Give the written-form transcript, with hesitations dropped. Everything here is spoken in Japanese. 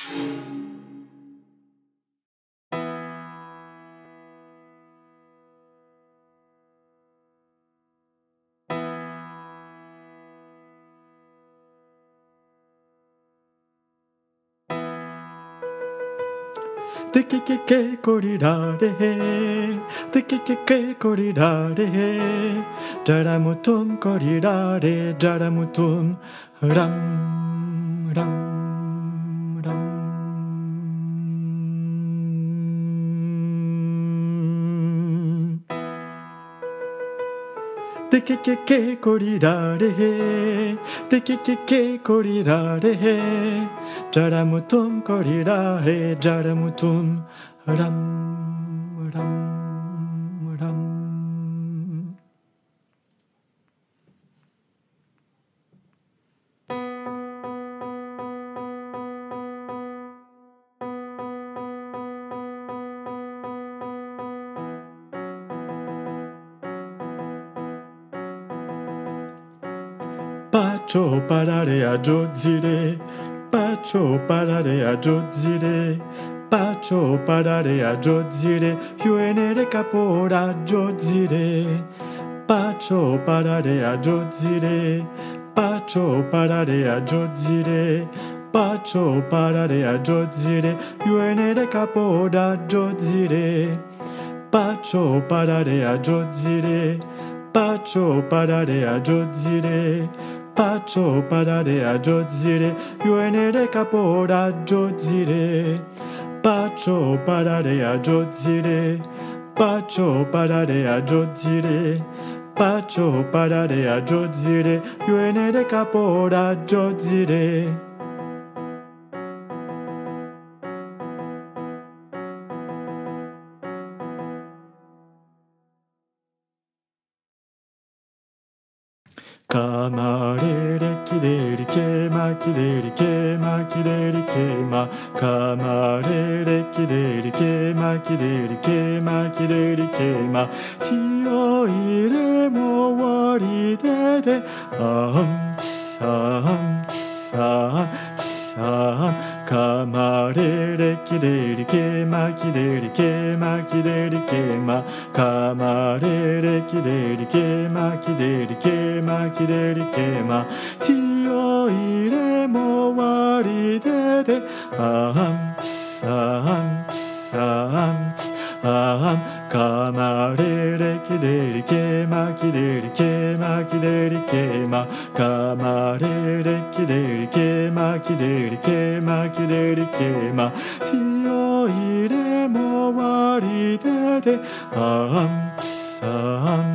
テキケケコリラレテキケケコリラレジャラムトンコリラレジャラムトンランランランテキケケコリラレテキケケコリラレジャラムトンコリラレジャラムトンランランランパチョパラレアジョジレパチョパラレアジョジレパチョパラレアジョジレユエネレカポラジョジレパチョパラレアジョジレパチョパラレアジョジレパチョパラレアジョジレユエネレカポラジョジレパチョパラレアジョジレパチョパラレアジョジレパチョパラレアジョジレユエネレカポラジョジレパチョパラレアジョジレパチョパラレアジョジレパチョパラレアジョジレユエネレカポラジョジレカマレレキデリケマキデリケマキデリケマカマレレキデリケマキデリケマキデリケマティオイレモワリデデアンツアンツアンツアンカマレレキデリケマキデリケマキデリケマカマレレキデリケマキデリケマキデリケマティオイレモワリデデアンツアンツアンツアンカマレレキデリケマキデリケマキデリケマカマレレキデリケマキデリケマキデリケマティオイレモワリデデアンツアン